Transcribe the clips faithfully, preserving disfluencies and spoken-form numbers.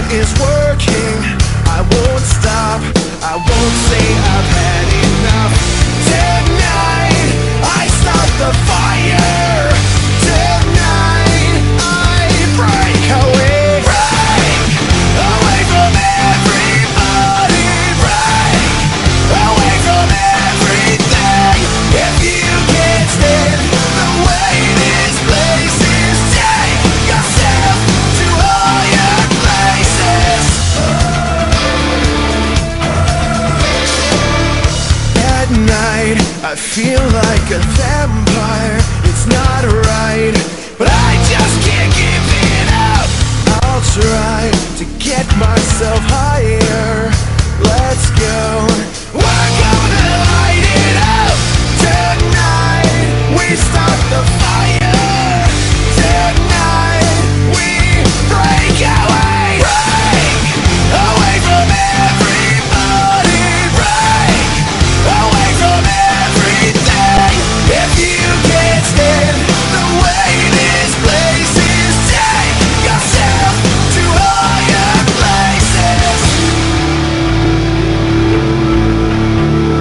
plan is working. I won't stop, I won't say I've had enough. Tonight, I start the fire. Tonight, I break away. Break away from everybody. Break away from everything. If you can't stand the way this place is, take yourself to higher places. At night, I feel like a vampire. It's not right, but I just can't give it up. I'll try to get myself higher. Let's go. We're gonna light it up. Tonight, we start the fire. Tonight, we break away. Break away from everybody. Break away from everything. If you can't stand the way this place is, take yourself to higher places.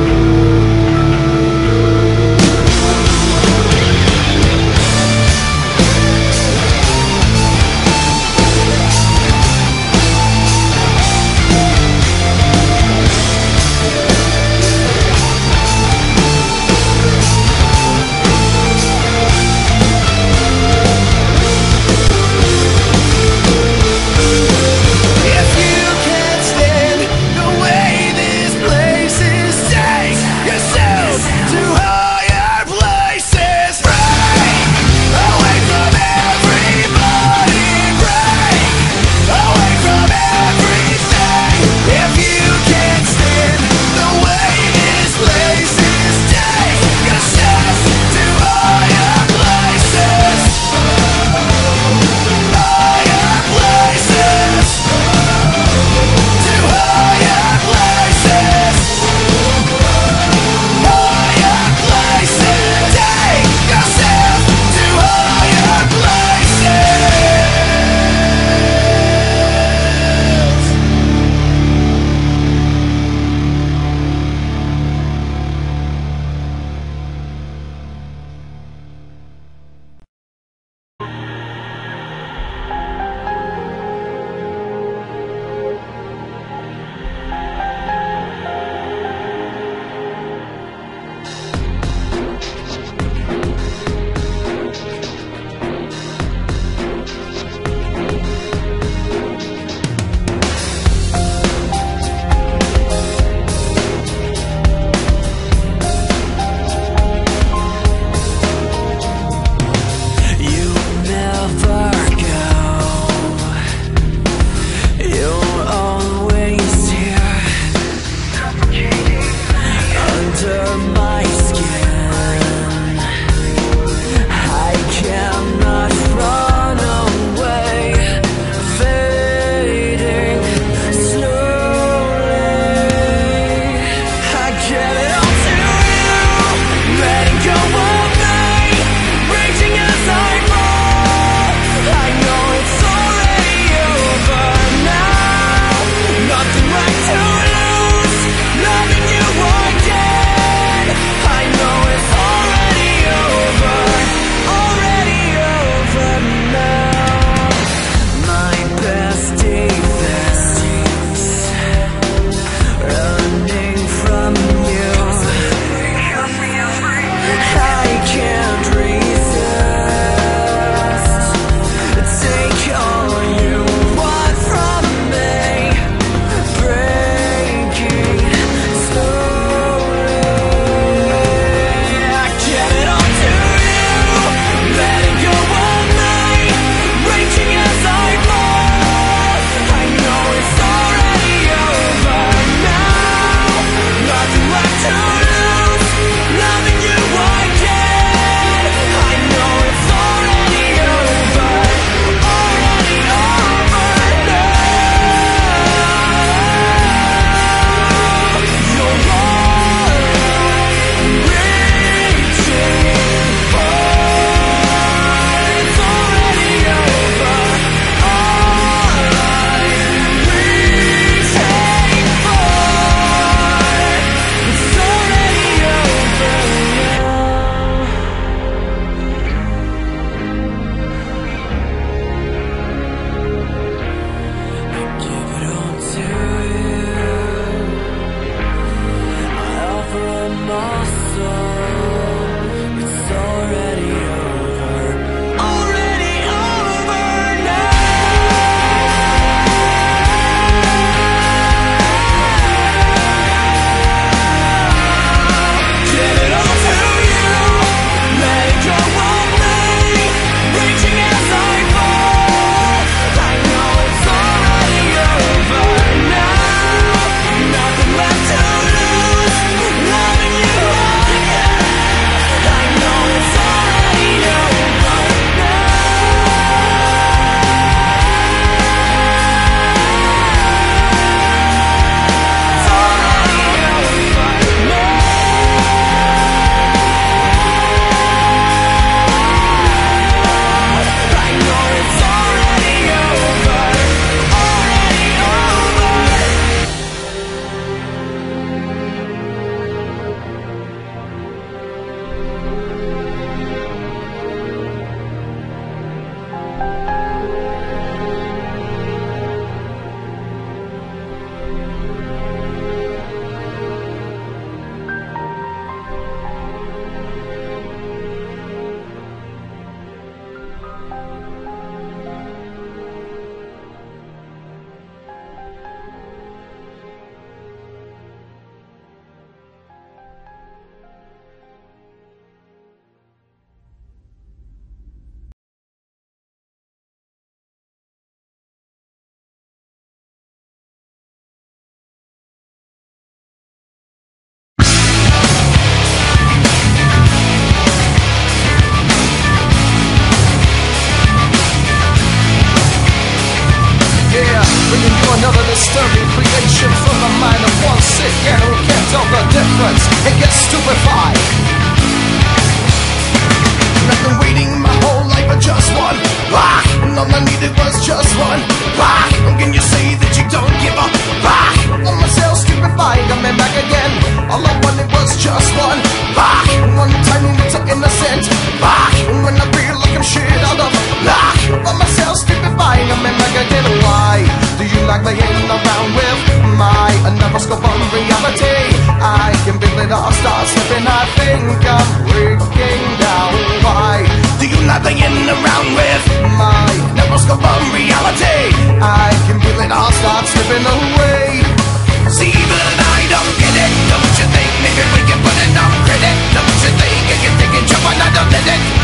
to another disturbing creation from the mind of one sick and who can't tell the difference and gets stupefied. I've been waiting my whole life for just one rock, and all I needed was just one rock. And can you say that you don't give a rock? On myself stupefied, I'm back again. All I wanted was just one rock, one tiny little innocent rock. And when I feel like I'm shit out of luck, on myself stupefied, I'm back again. Why do you like playing around with my another scope on reality? I can feel it all start slipping. I think I'm breaking down. Why do you like playing around with my neuroscope on reality? I can feel it all start slipping away. See, but I don't get it. Don't you think maybe we can put it on credit? Don't you think I can take it, jump on, I don't let it.